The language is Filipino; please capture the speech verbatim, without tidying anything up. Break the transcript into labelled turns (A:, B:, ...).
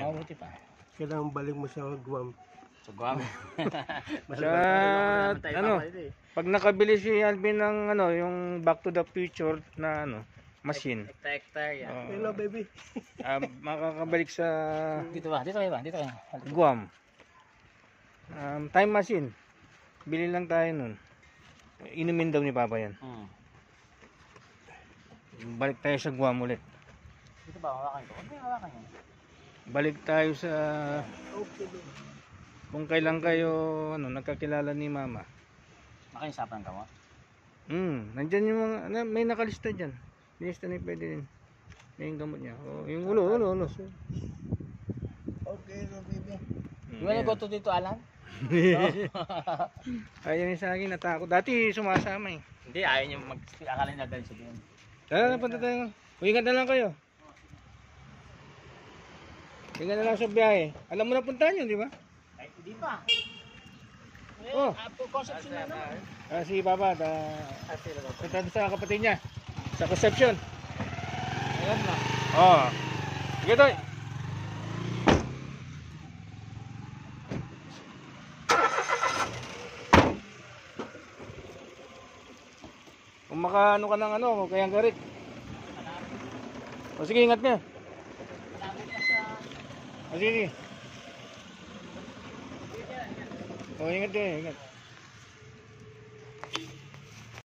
A: mabuti pa.
B: Kailangan balik mo sa Guam.
A: Sa Guam.
C: Sa ano, pag nakabili si Alvin ng ano, yung Back to the Future na ano, machine.
A: Hectare, yan.
C: Oh,
B: Hello, baby.
C: ah, makakabalik sa
A: Dito ba? Dito kayo ba? Dito kayo.
C: Guam. Um, time machine. Bili lang tayo nun. Inumin daw ni Papa yan.
A: Hmm.
C: Balik tayo sa Guam ulit.
A: Dito ba? Hawakan ko. Ano yung hawakan yun?
C: Balik tayo sa kung kailan kayo ano, nagkakilala ni Mama.
A: Nakaisapan ka mo?
C: Hmm, nandyan yung mga, na- may nakalista dyan. Lista na pwede din. May yung gamot niya. Oh, yung ulo, ulo, ulo. So,
B: Okay, no, baby.
A: You wanna go to dito, Alan?
C: Ayaw niya sa akin, natakot. Dati sumasama eh.
A: Hindi, ayaw niyo mag... Akala niya dahil siya din.
C: Tara, napunta tayo. Ingat na lang kayo. Ingat na lang sa biyahe. Alam mo na puntahan yun, di ba?
A: Ay, hindi pa. Eh,
C: Oh.
A: Apo, conception na naman.
C: Ah, si Papa, da,
A: Ah, sila daw.
C: punta doon sa kapatid niya. Sa Concepcion.
A: Ayan na.
C: Oo. Oh. Sige, Toy. Kung makaano ka ng ano, kayang garit. O sige, ingat niya. O sige. O ingat niya, ingat.